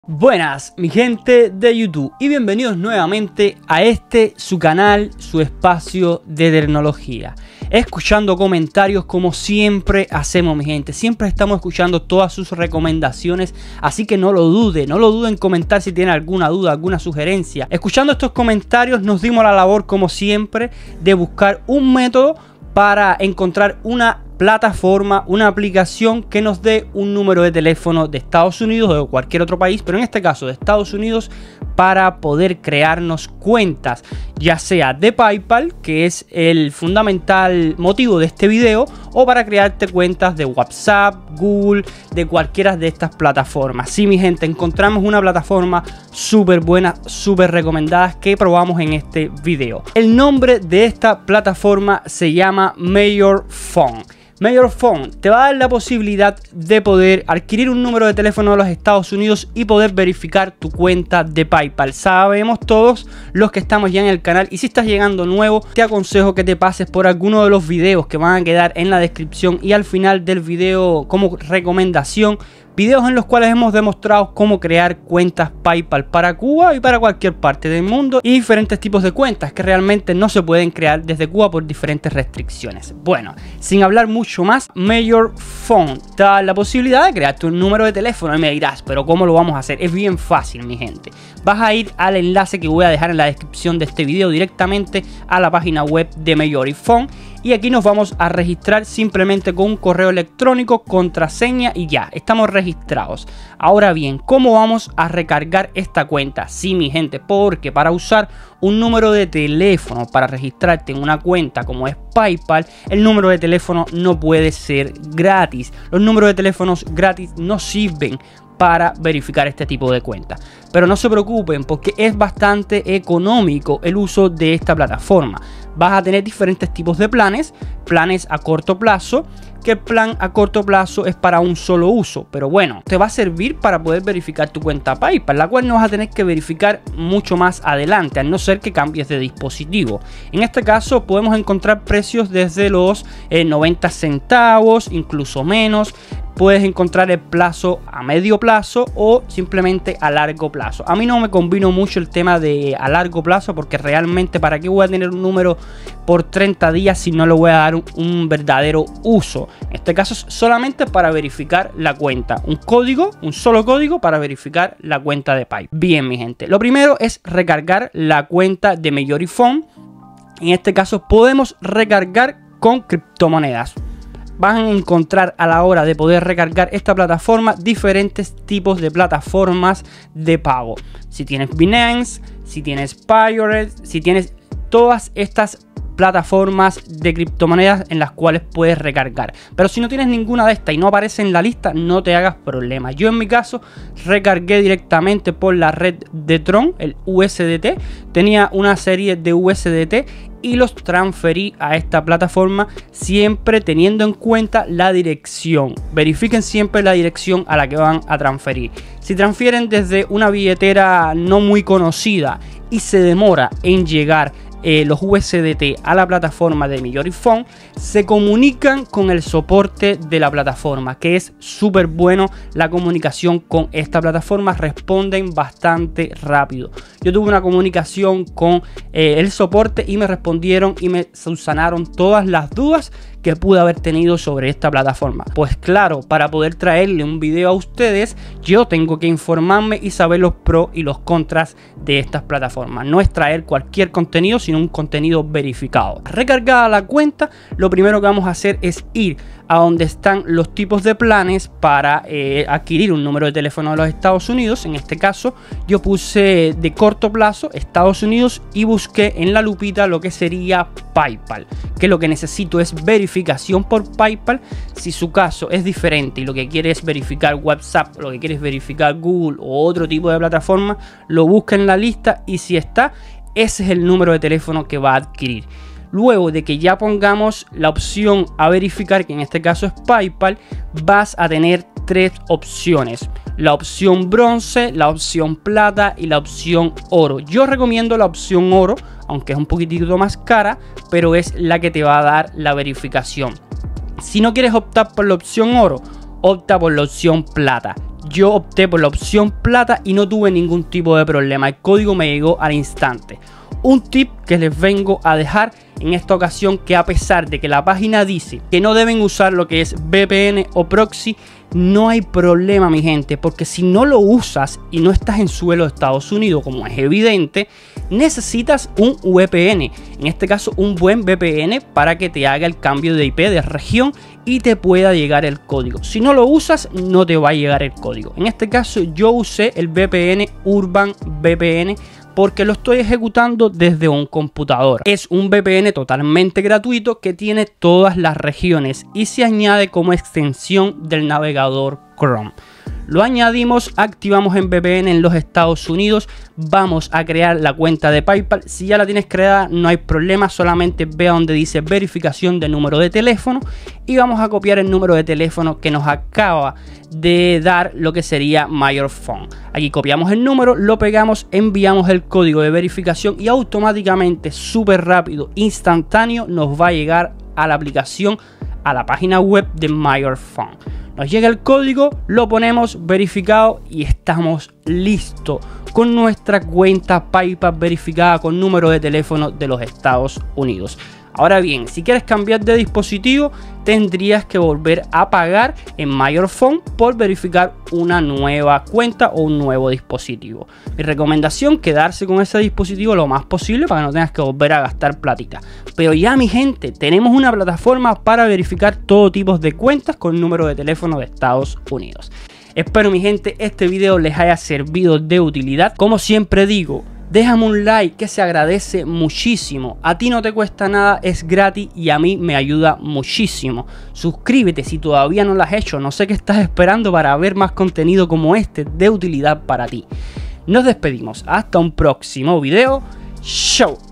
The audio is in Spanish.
Buenas mi gente de YouTube y bienvenidos nuevamente a su canal, su espacio de tecnología. Escuchando comentarios como siempre hacemos mi gente, siempre estamos escuchando todas sus recomendaciones, así que no lo duden en comentar si tienen alguna duda, alguna sugerencia. Escuchando estos comentarios nos dimos la labor como siempre de buscar un método para encontrar una plataforma, una aplicación que nos dé un número de teléfono de Estados Unidos o de cualquier otro país, pero en este caso de Estados Unidos, para poder crearnos cuentas, ya sea de PayPal, que es el fundamental motivo de este video, o para crearte cuentas de WhatsApp, Google, de cualquiera de estas plataformas. Sí, mi gente, encontramos una plataforma súper buena, súper recomendada que probamos en este video. El nombre de esta plataforma se llama Major Phone. Major Phone te va a dar la posibilidad de poder adquirir un número de teléfono de los Estados Unidos y poder verificar tu cuenta de PayPal. Sabemos todos los que estamos ya en el canal, y si estás llegando nuevo te aconsejo que te pases por alguno de los videos que van a quedar en la descripción y al final del video como recomendación. Videos en los cuales hemos demostrado cómo crear cuentas PayPal para Cuba y para cualquier parte del mundo, y diferentes tipos de cuentas que realmente no se pueden crear desde Cuba por diferentes restricciones. Bueno, sin hablar mucho más, Major Phone te da la posibilidad de crearte un número de teléfono. Y me dirás, pero ¿cómo lo vamos a hacer? Es bien fácil, mi gente. Vas a ir al enlace que voy a dejar en la descripción de este video directamente a la página web de Major Phone. Y aquí nos vamos a registrar simplemente con un correo electrónico, contraseña y ya, estamos registrados. Ahora bien, ¿cómo vamos a recargar esta cuenta? Sí, mi gente, porque para usar un número de teléfono para registrarte en una cuenta como es PayPal, el número de teléfono no puede ser gratis. Los números de teléfonos gratis no sirven para verificar este tipo de cuenta, pero no se preocupen porque es bastante económico el uso de esta plataforma. Vas a tener diferentes tipos de planes a corto plazo, que el plan a corto plazo es para un solo uso, pero bueno, te va a servir para poder verificar tu cuenta PayPal, la cual no vas a tener que verificar mucho más adelante, a no ser que cambies de dispositivo. En este caso podemos encontrar precios desde los 90 centavos, incluso menos. Puedes encontrar el plazo a medio plazo o simplemente a largo plazo. A mí no me convino mucho el tema de a largo plazo, porque realmente para qué voy a tener un número por 30 días si no le voy a dar un verdadero uso. En este caso es solamente para verificar la cuenta, un solo código para verificar la cuenta de PayPal. Bien, mi gente, lo primero es recargar la cuenta de Major Phone. En este caso podemos recargar con criptomonedas. Van a encontrar a la hora de poder recargar esta plataforma diferentes tipos de plataformas de pago. Si tienes Binance, si tienes Pirate, si tienes todas estas plataformas de criptomonedas en las cuales puedes recargar. Pero si no tienes ninguna de estas y no aparece en la lista, no te hagas problema. Yo en mi caso recargué directamente por la red de Tron, el USDT. Tenía una serie de USDT y los transferí a esta plataforma, siempre teniendo en cuenta la dirección. Verifiquen siempre la dirección a la que van a transferir. Si transfieren desde una billetera no muy conocida y se demora en llegar los USDT a la plataforma de Major Phone, se comunican con el soporte de la plataforma, que es súper bueno la comunicación con esta plataforma, responden bastante rápido. Yo tuve una comunicación con el soporte y me respondieron y me subsanaron todas las dudas que pude haber tenido sobre esta plataforma. Pues claro, para poder traerle un video a ustedes, yo tengo que informarme y saber los pros y los contras de estas plataformas. No es traer cualquier contenido, sino un contenido verificado. Recargada la cuenta, lo primero que vamos a hacer es ir a donde están los tipos de planes para adquirir un número de teléfono de los Estados Unidos. En este caso yo puse de corto plazo Estados Unidos y busqué en la lupita lo que sería PayPal, que lo que necesito es verificación por PayPal. Si su caso es diferente y lo que quiere es verificar WhatsApp, lo que quiere es verificar Google o otro tipo de plataforma, lo busca en la lista y si está, ese es el número de teléfono que va a adquirir. Luego de que ya pongamos la opción a verificar, que en este caso es PayPal, vas a tener tres opciones: la opción bronce, la opción plata y la opción oro. Yo recomiendo la opción oro, aunque es un poquitito más cara, pero es la que te va a dar la verificación. Si no quieres optar por la opción oro, opta por la opción plata. yo opté por la opción plata y no tuve ningún tipo de problema. El código me llegó al instante. Un tip que les vengo a dejar en esta ocasión, que a pesar de que la página dice que no deben usar lo que es VPN o proxy, no hay problema, mi gente, porque si no lo usas y no estás en suelo de Estados Unidos, como es evidente, necesitas un VPN, en este caso un buen VPN, para que te haga el cambio de IP de región y te pueda llegar el código. Si no lo usas, no te va a llegar el código. En este caso yo usé el VPN Urban VPN porque lo estoy ejecutando desde un computador. Es un VPN totalmente gratuito que tiene todas las regiones y se añade como extensión del navegador Chrome. Lo añadimos, activamos en VPN en los Estados Unidos, vamos a crear la cuenta de PayPal. Si ya la tienes creada no hay problema, solamente ve a donde dice verificación de número de teléfono y vamos a copiar el número de teléfono que nos acaba de dar lo que sería MyOrPhone. Aquí copiamos el número, lo pegamos, enviamos el código de verificación y automáticamente, súper rápido, instantáneo, nos va a llegar a la aplicación, a la página web de MyOrPhone. Nos llega el código, lo ponemos verificado y estamos listos con nuestra cuenta PayPal verificada con número de teléfono de los Estados Unidos. Ahora bien, si quieres cambiar de dispositivo, tendrías que volver a pagar en MyOrPhone por verificar una nueva cuenta o un nuevo dispositivo. Mi recomendación, quedarse con ese dispositivo lo más posible para que no tengas que volver a gastar platita. Pero ya, mi gente, tenemos una plataforma para verificar todo tipo de cuentas con número de teléfono de Estados Unidos. Espero, mi gente, este video les haya servido de utilidad. Como siempre digo, déjame un like que se agradece muchísimo. A ti no te cuesta nada, es gratis y a mí me ayuda muchísimo. Suscríbete si todavía no lo has hecho. No sé qué estás esperando para ver más contenido como este de utilidad para ti. Nos despedimos. Hasta un próximo video. Chau.